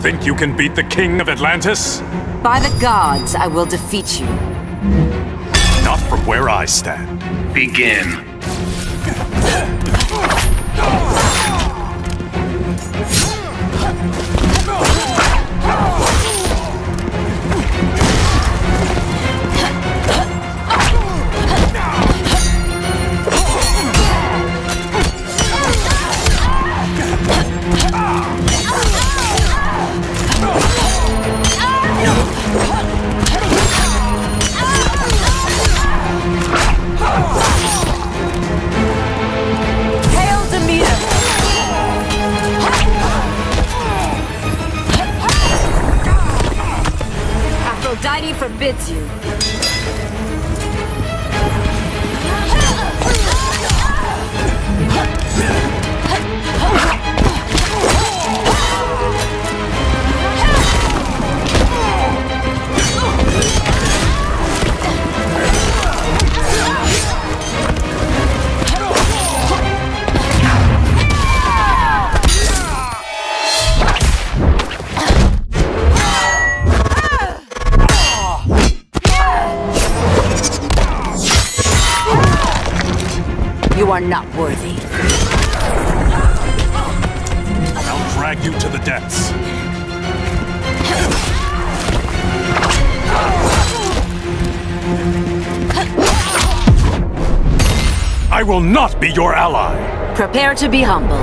think you can beat the King of Atlantis? By the gods, I will defeat you. Not from where I stand. Begin. Aphrodite forbids you. You are not worthy. I'll drag you to the depths. I will not be your ally. Prepare to be humbled.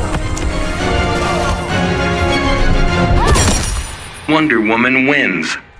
Wonder Woman wins.